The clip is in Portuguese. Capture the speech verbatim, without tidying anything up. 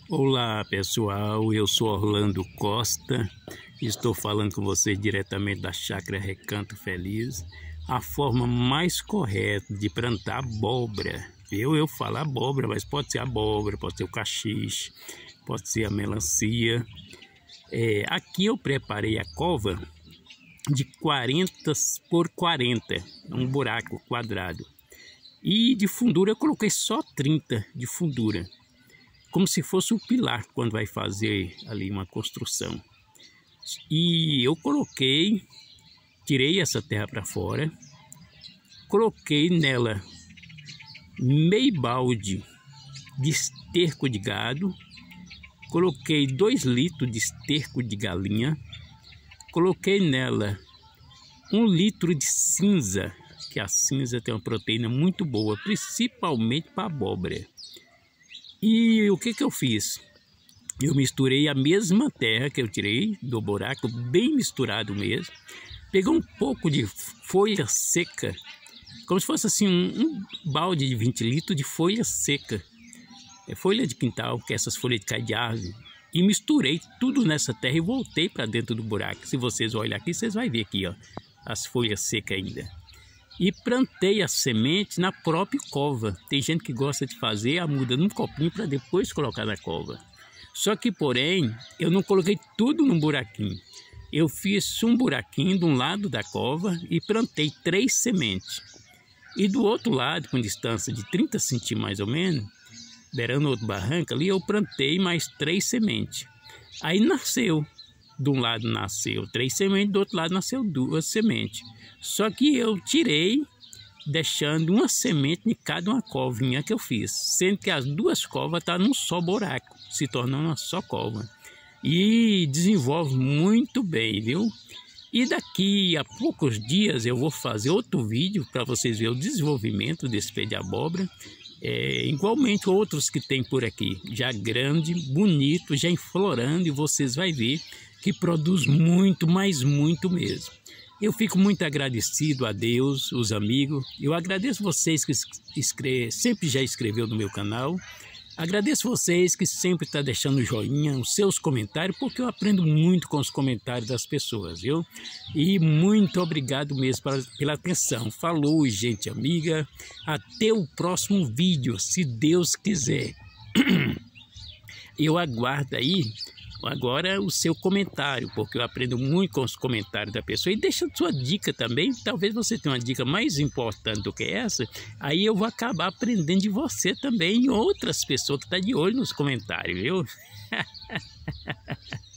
Olá pessoal, eu sou Orlando Costa, estou falando com vocês diretamente da Chácara Recanto Feliz. A forma mais correta de plantar abóbora, eu, eu falo abóbora, mas pode ser abóbora, pode ser o caxixe, pode ser a melancia. É, aqui eu preparei a cova de quarenta por quarenta, um buraco quadrado. E de fundura eu coloquei só trinta de fundura, como se fosse um pilar quando vai fazer ali uma construção. E eu coloquei, tirei essa terra para fora, coloquei nela meio balde de esterco de gado, coloquei dois litros de esterco de galinha, coloquei nela um litro de cinza, que a cinza tem uma proteína muito boa, principalmente para abóbora. E o que que eu fiz? Eu misturei a mesma terra que eu tirei do buraco, bem misturado mesmo. Peguei um pouco de folha seca, como se fosse assim um, um balde de vinte litros de folha seca. É folha de quintal, que é essas folhas de cair de árvore. E misturei tudo nessa terra e voltei para dentro do buraco. Se vocês olharem aqui, vocês vão ver aqui, ó, as folhas secas ainda. E plantei a semente na própria cova. Tem gente que gosta de fazer a muda num copinho para depois colocar na cova. Só que, porém, eu não coloquei tudo num buraquinho. Eu fiz um buraquinho de um lado da cova e plantei três sementes. E do outro lado, com distância de trinta centímetros mais ou menos, beirando outro barranco ali, eu plantei mais três sementes. Aí nasceu. De um lado nasceu três sementes, do outro lado nasceu duas sementes. Só que eu tirei, deixando uma semente em cada uma covinha que eu fiz. Sendo que as duas covas estão num só buraco, se tornando uma só cova. E desenvolve muito bem, viu? E daqui a poucos dias eu vou fazer outro vídeo para vocês verem o desenvolvimento desse pé de abóbora. É, igualmente outros que tem por aqui, já grande, bonito, já enflorando, e vocês vão ver que produz muito, mas muito mesmo. Eu fico muito agradecido a Deus, os amigos. Eu agradeço vocês que escreve, sempre já escreveu no meu canal. Agradeço vocês que sempre estão deixando joinha, os seus comentários, porque eu aprendo muito com os comentários das pessoas, viu? E muito obrigado mesmo pela, pela atenção. Falou, gente amiga. Até o próximo vídeo, se Deus quiser. Eu aguardo aí agora o seu comentário, porque eu aprendo muito com os comentários da pessoa. E deixa sua dica também, talvez você tenha uma dica mais importante do que essa, aí eu vou acabar aprendendo de você também e outras pessoas que estão de olho nos comentários, viu?